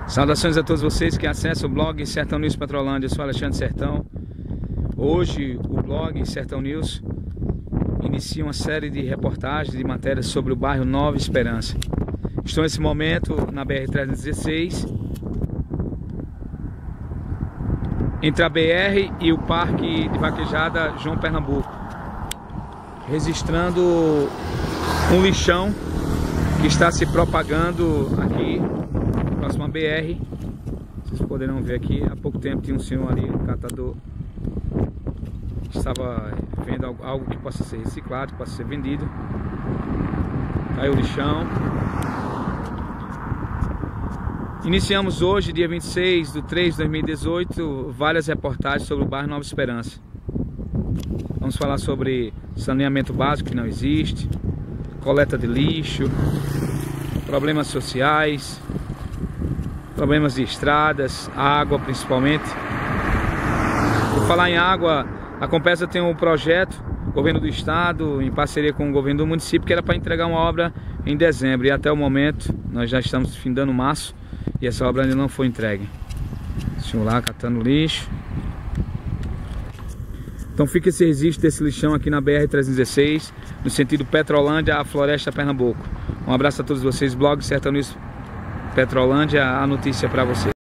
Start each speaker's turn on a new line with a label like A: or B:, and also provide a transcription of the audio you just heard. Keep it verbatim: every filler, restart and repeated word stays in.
A: Saudações a todos vocês que acessam o blog Sertão News Petrolândia. Eu sou Alexandre Sertão. Hoje o blog Sertão News inicia uma série de reportagens e matérias sobre o bairro Nova Esperança. Estou nesse momento na B R trezentos e dezesseis, entre a B R e o Parque de Vaquejada João Pernambuco, registrando um lixão que está se propagando aqui próximo à B R. Vocês poderão ver aqui, há pouco tempo tinha um senhor ali, um catador, que estava vendo algo que possa ser reciclado, que possa ser vendido. Tá aí o lixão. Iniciamos hoje, dia vinte e seis de três de dois mil e dezoito, várias reportagens sobre o bairro Nova Esperança. Vamos falar sobre saneamento básico que não existe, coleta de lixo, problemas sociais, problemas de estradas, água principalmente. Por falar em água, a Compesa tem um projeto, o governo do estado, em parceria com o governo do município, que era para entregar uma obra em dezembro, e até o momento nós já estamos findando março e essa obra ainda não foi entregue. O senhor lá catando lixo. Então fica esse registro desse lixão aqui na B R trezentos e dezesseis, no sentido Petrolândia a Floresta Pernambuco. Um abraço a todos vocês, blog Sertão News Petrolândia, a notícia para vocês.